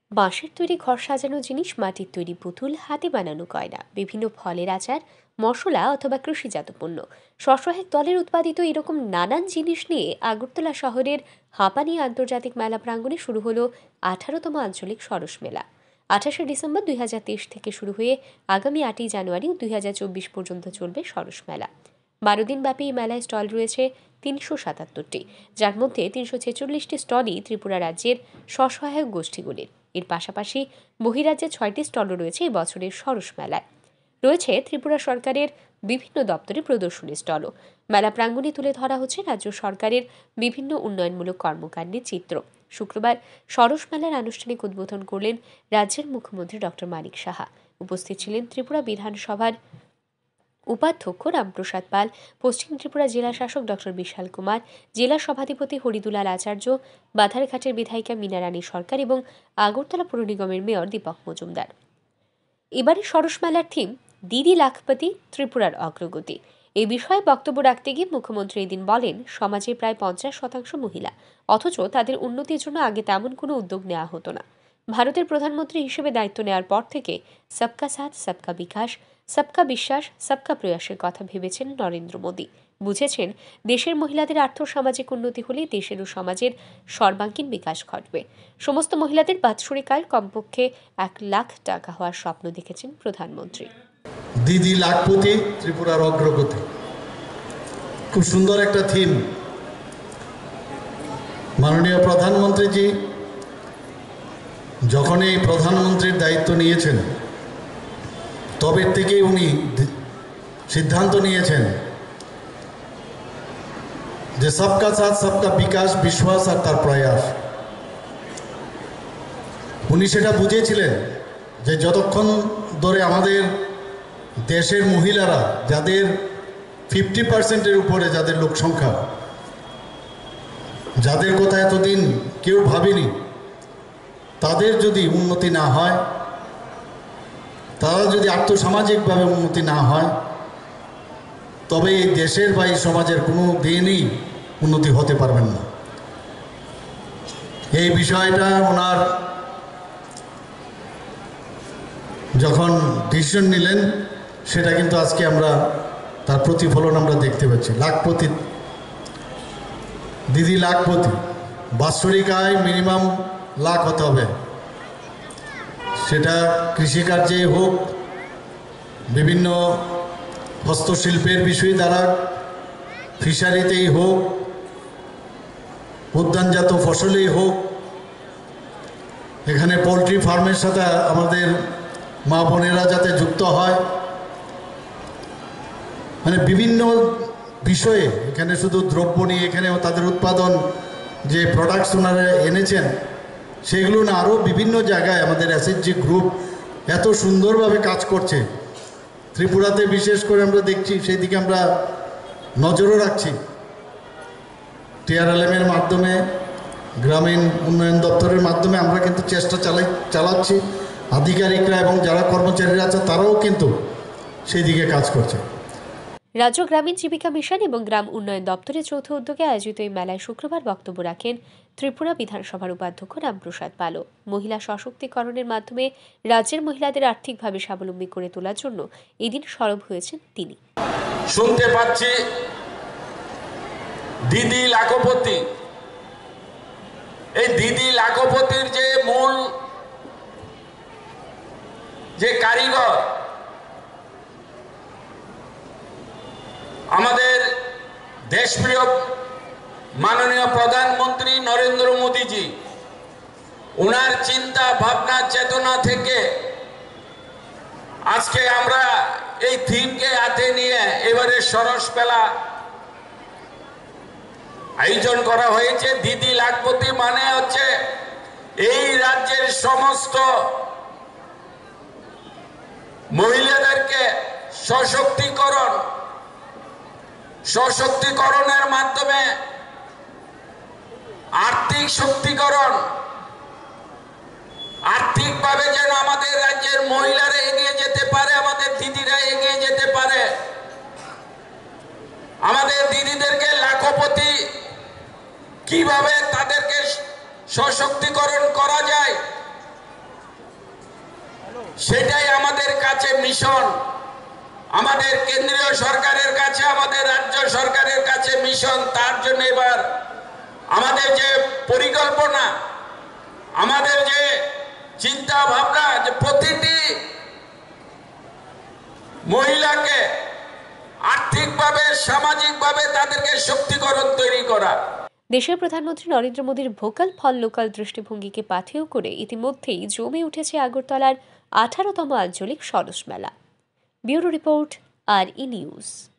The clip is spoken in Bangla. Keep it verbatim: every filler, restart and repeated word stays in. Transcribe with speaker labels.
Speaker 1: বাঁশের তৈরি ঘর সাজানো জিনিস, মাটির তৈরি পুতুল, হাতে বানানো গয়না, বিভিন্ন ফলের আচার, মশলা অথবা কৃষিজাত পণ্য, স্বসহায়ক দলের উৎপাদিত এরকম নানান জিনিস নিয়ে আগরতলা শহরের হাঁপানি আন্তর্জাতিক মেলা প্রাঙ্গণে শুরু হলো আঠারোতম আঞ্চলিক সরস মেলা। আঠাশে ডিসেম্বর দুই হাজার তেইশ থেকে শুরু হয়ে আগামী আটই জানুয়ারি দুই হাজার চব্বিশ পর্যন্ত চলবে সরস মেলা। বারো দিন ব্যাপী এই মেলায় স্টল রয়েছে তিনশো সাতাত্তরটি, যার মধ্যে তিনশো ছেচল্লিশটি স্টলই ত্রিপুরা রাজ্যের স্বসহায়ক গোষ্ঠীগুলির। এর পাশাপাশি বহিরাজ্যে ছয়টি স্টলও রয়েছে এই বছরের সরস মেলায়। রয়েছে ত্রিপুরা সরকারের বিভিন্ন দপ্তরে প্রদর্শনী স্টলও। মেলা প্রাঙ্গণে তুলে ধরা হচ্ছে রাজ্য সরকারের বিভিন্ন উন্নয়নমূলক কর্মকাণ্ডের চিত্র। শুক্রবার সরস মেলার আনুষ্ঠানিক উদ্বোধন করলেন রাজ্যের মুখ্যমন্ত্রী ডক্টর মানিক সাহা। উপস্থিত ছিলেন ত্রিপুরা বিধানসভার উপাধ্যক্ষ রামপ্রসাদ পাল, পশ্চিম ত্রিপুরা জেলা শাসক ডক্টর বিশাল কুমার, জেলা সভাধিপতি হরিদুলাল আচার্য, বাধারঘাটের বিধায়িকা মীনারানী সরকার এবং আগরতলা পৌর নিগমের মেয়র দীপক মজুমদার। এবারে সরস মেলার থিম দিদি লাখপতি, ত্রিপুরার অগ্রগতি। এই বিষয়ে বক্তব্য রাখতে গিয়ে মুখ্যমন্ত্রী এদিন বলেন, সমাজে প্রায় পঞ্চাশ শতাংশ মহিলা, অথচ তাদের উন্নতির জন্য আগে তেমন কোনো উদ্যোগ নেওয়া হতো না। ভারতের প্রধানমন্ত্রী হিসেবে দায়িত্ব নেওয়ার পর থেকে সবকা সাথ, সবকা বিকাশ, সবকা বিশ্বাস, সবকা প্রয়াসের কথা ভেবেছেন নরেন্দ্র মোদী। বুঝেছেন, দেশের মহিলাদের আর্থসামাজিক উন্নতি হলে দেশের ও সমাজের সর্বাঙ্গীন বিকাশ ঘটবে। সমস্ত মহিলাদের বাৎসরিক আয় কমপক্ষে এক লাখ টাকা হওয়ার স্বপ্ন দেখেছেন প্রধানমন্ত্রী।
Speaker 2: দিদি লাখপতি, ত্রিপুরার অগ্রগতি, খুব সুন্দর একটা থিম। মাননীয় প্রধানমন্ত্রীজি যখন এই প্রধানমন্ত্রীর দায়িত্ব নিয়েছেন, তবে থেকেই উনি সিদ্ধান্ত নিয়েছেন যে সবকা সাথ, সবকা বিকাশ, বিশ্বাস আর তার প্রয়াস। উনি সেটা বুঝেছিলেন যে যতক্ষণ ধরে আমাদের দেশের মহিলারা, যাদের ফিফটি পার্সেন্টের উপরে যাদের লোক সংখ্যা, যাদের কথা এতদিন কেউ ভাবেনি, তাদের যদি উন্নতি না হয়, তারা যদি আর্থসামাজিকভাবে উন্নতি না হয়, তবে এই দেশের বা এই সমাজের কোনো দিনই উন্নতি হতে পারবেন না। এই বিষয়টা ওনার যখন ডিসিশন নিলেন, সেটা কিন্তু আজকে আমরা তার প্রতিফলন আমরা দেখতে পাচ্ছি। লাখপতি, দিদি লাখপতি, বাৎসরিক আয় মিনিমাম লাখ হতে হবে। সেটা কৃষিকার্যে হোক, বিভিন্ন হস্তশিল্পের বিষয় দ্বারা, ফিশারিতেই হোক, উদ্যানজাত ফসলেই হোক, এখানে পোলট্রি ফার্মের সাথে আমাদের মা বোনেরা যাতে যুক্ত হয়, মানে বিভিন্ন বিষয়ে। এখানে শুধু দ্রব্য নিয়ে, এখানেও তাদের উৎপাদন যে প্রোডাক্টস ওনারা এনেছেন, সেগুলো না আরও বিভিন্ন জায়গায় আমাদের এসএইচজি গ্রুপ এত সুন্দরভাবে কাজ করছে। ত্রিপুরাতে বিশেষ করে আমরা দেখছি, সেই দিকে আমরা নজরও রাখছি। টিআরএলএমের মাধ্যমে, গ্রামীণ উন্নয়ন দপ্তরের মাধ্যমে আমরা কিন্তু চেষ্টা চালাই চালাচ্ছি আধিকারিকরা এবং যারা কর্মচারীরা আছে তারাও কিন্তু সেই দিকে কাজ করছে।
Speaker 1: রাজ্য গ্রামীণ জীবিকা মিশন এবং গ্রাম উন্নয়ন দপ্তরের যৌথ উদ্যোগে আয়োজিত এই মেলায় শুক্রবার বক্তব্য রাখেন ত্রিপুরা বিধানসভার উপাধ্যক্ষ রামপ্রসাদ পালও। মহিলা সশক্তিকরণের মাধ্যমে রাজ্যের মহিলাদের আর্থিকভাবে স্বাবলম্বী করে তোলার জন্য এদিন সরব হয়েছেন তিনি।
Speaker 3: শুনতে পাচ্ছি দিদি লাখপতি। এই দিদি লাখপতির যে মূল যে কারিগর আমাদের দেশপ্রিয় মাননীয় প্রধানমন্ত্রী নরেন্দ্র মোদীজি, ওনার চিন্তা ভাবনা চেতনা থেকে আজকে আমরা এই থিমকে হাতে নিয়ে এবারে সরস মেলা আয়োজন করা হয়েছে। দিদি লাখপতি মানে হচ্ছে এই রাজ্যের সমস্ত মহিলাদেরকে সশক্তিকরণ, সশক্তিকরণের মাধ্যমে আর্থিক শক্তিকরণ, আর্থিকভাবে যেন আমাদের রাজ্যের মহিলারা এগিয়ে যেতে পারে, আমাদের দিদিরা এগিয়ে যেতে পারে। আমাদের দিদিদেরকে লাখপতি কিভাবে তাদেরকে সশক্তিকরণ করা যায়, সেটাই আমাদের কাছে মিশন, আমাদের কেন্দ্রীয় সরকারের কাছে, আমাদের রাজ্য সরকারের কাছে মিশন। তার জন্য এবার আমাদের যে পরিকল্পনা, আমাদের যে চিন্তা ভাবনা, যে প্রতিটি মহিলাকে আর্থিকভাবে, সামাজিকভাবে তাদেরকে শক্তিকরণ তৈরি করা।
Speaker 1: দেশের প্রধানমন্ত্রী নরেন্দ্র মোদীর ভোকাল ফর লোকাল দৃষ্টিভঙ্গিকে পাথেয় করে ইতিমধ্যেই জমে উঠেছে আগরতলার আঠারোতম আঞ্চলিক সরস মেলা। ব্যুরো রিপোর্ট, আর ই নিউজ।